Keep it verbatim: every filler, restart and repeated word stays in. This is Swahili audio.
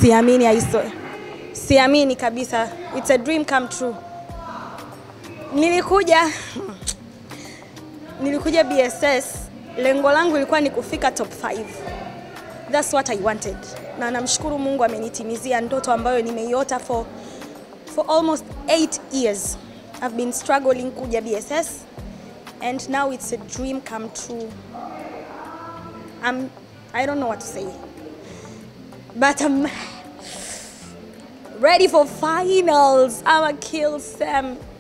Siamini aiso. Siamini kabisa. It's a dream come true. Nilikuja Nilikuja B S S, lengo langu ilikuwa ni kufika top five. That's what I wanted. Na namshukuru Mungu amenitimizia ndoto ambayo nimeiota for for almost eight years. I've been struggling kuja B S S, and now it's a dream come true. I'm I don't know what to say. But I'm ready for finals. I'ma kill Sam.